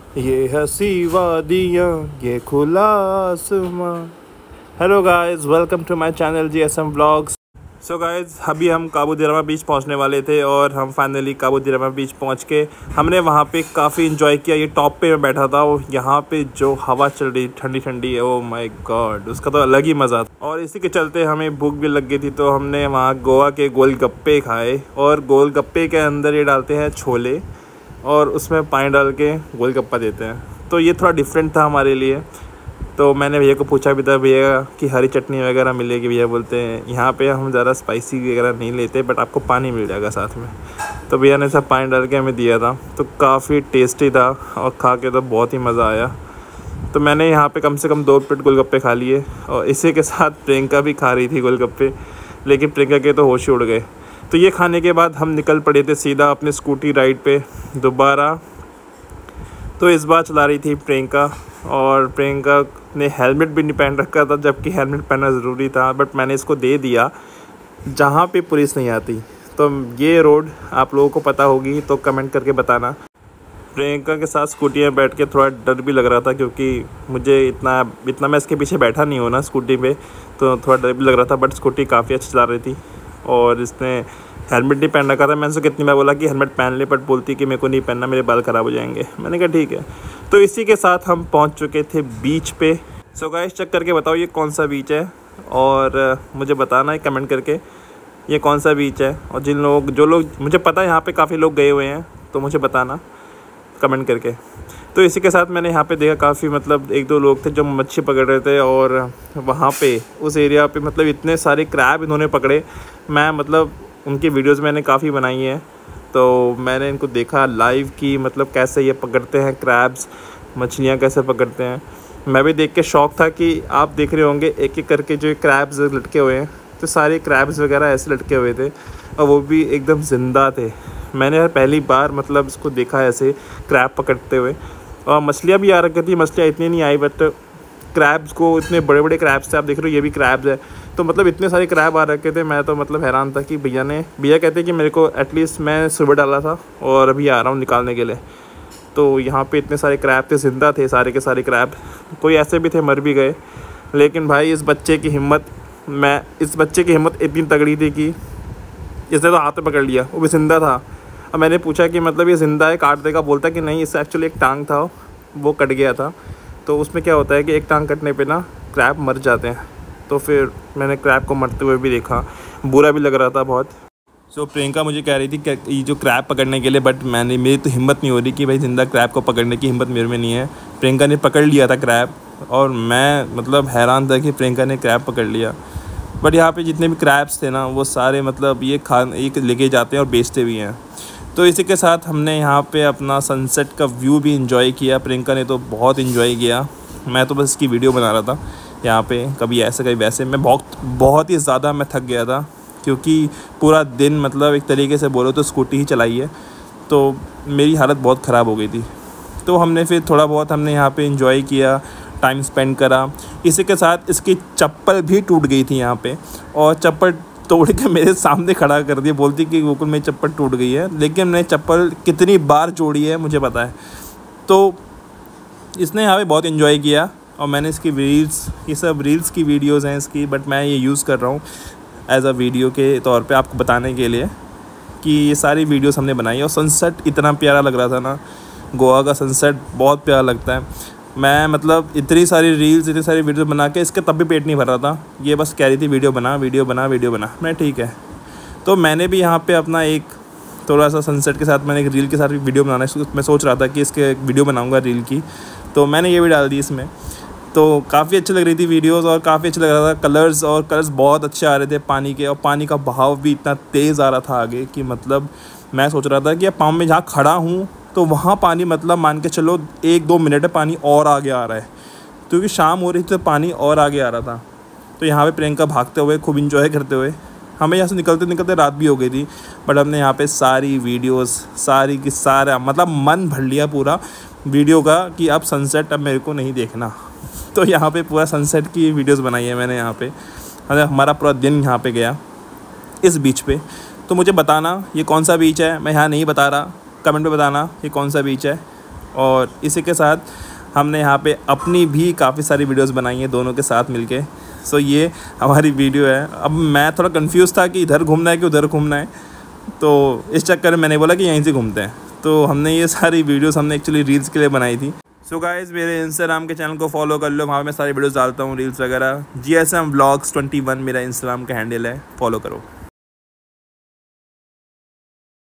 ये हंसी वादियाँ, ये खुला आसमां। Hello guys, welcome to my channel GSM vlogs. So guys, अभी हम काबू दिरामा बीच पहुंचने वाले थे और हम फाइनली काबू दिरामा बीच पहुंच के हमने वहां पे काफ़ी इन्जॉय किया। ये टॉप पे मैं बैठा था और यहाँ पे जो हवा चल रही ठंडी ठंडी, ओ माय गॉड, उसका तो अलग ही मज़ा था। और इसी के चलते हमें भूख भी लग गई थी, तो हमने वहाँ गोवा के गोलगप्पे खाए। और गोलगप्पे के अंदर ये डालते हैं छोले और उसमें पानी डाल के गोलगप्पा देते हैं, तो ये थोड़ा डिफरेंट था हमारे लिए। तो मैंने भैया को पूछा भी था भैया कि हरी चटनी वगैरह मिलेगी। भैया बोलते हैं यहाँ पे हम ज़रा स्पाइसी वगैरह नहीं लेते, बट आपको पानी मिल जाएगा साथ में। तो भैया ने सब पानी डाल के हमें दिया था, तो काफ़ी टेस्टी था और खा के तो बहुत ही मज़ा आया। तो मैंने यहाँ पे कम से कम 2 प्लेट गोलगप्पे खा लिए और इसी के साथ प्रियंका भी खा रही थी गोलगप्पे, लेकिन प्रियंका के तो होश ही उड़ गए। तो ये खाने के बाद हम निकल पड़े थे सीधा अपने स्कूटी राइड पे दोबारा। तो इस बार चला रही थी प्रियंका, और प्रियंका ने हेलमेट भी नहीं पहन रखा था, जबकि हेलमेट पहनना ज़रूरी था, बट मैंने इसको दे दिया जहाँ पे पुलिस नहीं आती। तो ये रोड आप लोगों को पता होगी तो कमेंट करके बताना। प्रियंका के साथ स्कूटी में बैठ के थोड़ा डर भी लग रहा था, क्योंकि मुझे इतना मैं इसके पीछे बैठा नहीं हूँ ना स्कूटी पे, तो थोड़ा डर भी लग रहा था। बट स्कूटी काफ़ी अच्छी चला रही थी और इसने हेलमेट नहीं पहन रखा था। मैंने उसको कितनी बार बोला कि हेलमेट पहन ले, बट बोलती कि मेरे को नहीं पहनना, मेरे बाल ख़राब हो जाएंगे। मैंने कहा ठीक है। तो इसी के साथ हम पहुंच चुके थे बीच पे। सो गाइस, चेक करके बताओ ये कौन सा बीच है, और मुझे बताना है कमेंट करके ये कौन सा बीच है। और जो लोग मुझे पता है यहाँ पे काफ़ी लोग गए हुए हैं, तो मुझे बताना कमेंट करके। तो इसी के साथ मैंने यहाँ पे देखा काफ़ी मतलब 1-2 लोग थे जो मच्छी पकड़ रहे थे, और वहाँ पे उस एरिया पे मतलब इतने सारे क्रैब इन्होंने पकड़े। मैं मतलब उनकी वीडियोस मैंने काफ़ी बनाई हैं, तो मैंने इनको देखा लाइव की मतलब कैसे ये पकड़ते हैं क्रैब्स, मछलियाँ कैसे पकड़ते हैं। मैं भी देख के शौक था कि आप देख रहे होंगे एक एक करके जो क्रैब्स लटके हुए हैं, तो सारे क्रैब्स वगैरह ऐसे लटके हुए थे और वो भी एकदम ज़िंदा थे। मैंने यार पहली बार मतलब इसको देखा ऐसे क्रैब पकड़ते हुए। और मछलियाँ भी आ रखी थी, मछलियाँ इतनी नहीं आई, बट क्रैब्स को इतने बड़े बड़े क्रैब्स थे। आप देख रहे हो ये भी क्रैब्स है, तो मतलब इतने सारे क्रैब आ रखे थे। मैं तो मतलब हैरान था कि भैया कहते कि मेरे को एटलीस्ट मैं सुबह डाला था और अभी आ रहा हूँ निकालने के लिए। तो यहाँ पे इतने सारे क्रैब थे, ज़िंदा थे सारे के सारे क्रैब। कोई ऐसे भी थे मर भी गए, लेकिन भाई इस बच्चे की हिम्मत इतनी तगड़ी थी कि इसने तो हाथ में पकड़ लिया, वो भी ज़िंदा था। अब मैंने पूछा कि मतलब ये ज़िंदा है, काट देगा? बोलता कि नहीं, इससे एक्चुअली एक टांग था वो कट गया था। तो उसमें क्या होता है कि एक टांग कटने पे ना क्रैब मर जाते हैं। तो फिर मैंने क्रैब को मरते हुए भी देखा, बुरा भी लग रहा था बहुत। सो प्रियंका मुझे कह रही थी कि ये जो क्रैब पकड़ने के लिए, बट मेरी तो हिम्मत नहीं हो रही कि भाई ज़िंदा क्रैब को पकड़ने की हिम्मत मेरे में नहीं है। प्रियंका ने पकड़ लिया था क्रैब और मैं मतलब हैरान था कि प्रियंका ने क्रैब पकड़ लिया। बट यहाँ पे जितने भी क्रैब्स थे ना वो सारे मतलब ये लेके जाते हैं और बेचते भी हैं। तो इसी के साथ हमने यहाँ पे अपना सनसेट का व्यू भी इंजॉय किया। प्रियंका ने तो बहुत इंजॉय किया, मैं तो बस इसकी वीडियो बना रहा था यहाँ पे, कभी ऐसे कभी वैसे। मैं बहुत ही ज़्यादा मैं थक गया था, क्योंकि पूरा दिन मतलब एक तरीके से बोलो तो स्कूटी ही चलाई है, तो मेरी हालत बहुत ख़राब हो गई थी। तो हमने फिर थोड़ा बहुत हमने यहाँ पे इंजॉय किया, टाइम स्पेंड करा। इसी के साथ इसकी चप्पल भी टूट गई थी यहाँ पे, और चप्पल तोड़ के मेरे सामने खड़ा कर दिया। बोलती कि गोकुल मेरी चप्पल टूट गई है, लेकिन मैंने चप्पल कितनी बार जोड़ी है मुझे पता है। तो इसने यहाँ पे बहुत इन्जॉय किया, और मैंने इसकी ये सब रील्स की वीडियोज़ हैं इसकी, बट मैं ये यूज़ कर रहा हूँ एज अ वीडियो के तौर पे आपको बताने के लिए कि ये सारी वीडियोस हमने बनाई। और सनसेट इतना प्यारा लग रहा था ना, गोवा का सनसेट बहुत प्यारा लगता है। मैं मतलब इतनी सारी वीडियो बना के इसके तब भी पेट नहीं भर रहा था। ये बस कह रही थी वीडियो बना। मैं ठीक है। तो मैंने भी यहाँ पे अपना एक थोड़ा सा सनसेट के साथ मैंने एक रील के साथ भी वीडियो बनाना है। मैं सोच रहा था कि इसके वीडियो बनाऊँगा रील की, तो मैंने ये भी डाल दी इसमें। तो काफ़ी अच्छी लग रही थी वीडियोस, और काफ़ी अच्छा लग रहा था। कलर्स बहुत अच्छे आ रहे थे पानी के, और पानी का बहाव भी इतना तेज़ आ रहा था आगे कि मतलब मैं सोच रहा था कि पाँव में जहाँ खड़ा हूँ तो वहाँ पानी मतलब मान के चलो 1-2 मिनट में पानी और आगे आ रहा है, क्योंकि शाम हो रही थी तो पानी और आगे आ रहा था। तो यहाँ पे प्रियंका भागते हुए खूब इंजॉय करते हुए, हमें यहाँ से निकलते रात भी हो गई थी, बट हमने यहाँ पे सारी वीडियोस सारी की सारा मतलब मन भर लिया पूरा वीडियो का कि अब सनसेट अब मेरे को नहीं देखना। तो यहाँ पे पूरा सनसेट की वीडियोस बनाई है मैंने यहाँ पे। हमारा पूरा दिन यहाँ पे गया इस बीच पे। तो मुझे बताना ये कौन सा बीच है, मैं यहाँ नहीं बता रहा, कमेंट में बताना ये कौन सा बीच है। और इसी के साथ हमने यहाँ पे अपनी भी काफ़ी सारी वीडियोस बनाई हैं दोनों के साथ मिलके। सो ये हमारी वीडियो है। अब मैं थोड़ा कंफ्यूज था कि इधर घूमना है कि उधर घूमना है, तो इस चक्कर में मैंने बोला कि यहीं से घूमते हैं। तो हमने ये सारी वीडियोस हमने एक्चुअली रील्स के लिए बनाई थी। सो गाइज़ मेरे इंस्टाग्राम के चैनल को फॉलो कर लो, वहाँ मैं सारी वीडियोस डालता हूँ रील्स वगैरह। GSM Vlogs 21 मेरा इंस्टाग्राम का हैंडल है, फॉलो करो।